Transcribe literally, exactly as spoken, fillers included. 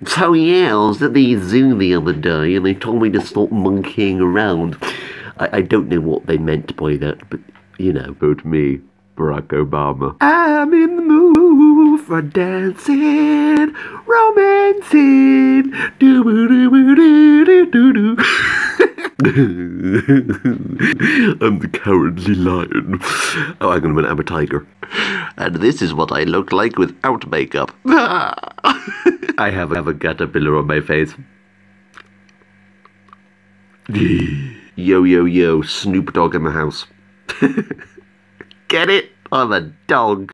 So yeah, I was at the zoo the other day and they told me to stop monkeying around. I, I don't know what they meant by that, but, you know. Vote me, Barack Obama. I'm in the mood for dancing, romancing, doo-boo-doo-boo-doo-doo-doo. I'm the cowardly lion. Oh, hang on a minute, I'm a tiger. And this is what I look like without makeup. I have, have a caterpillar on my face. Yo, yo, yo, Snoop Dogg in the house. Get it? I'm a dog.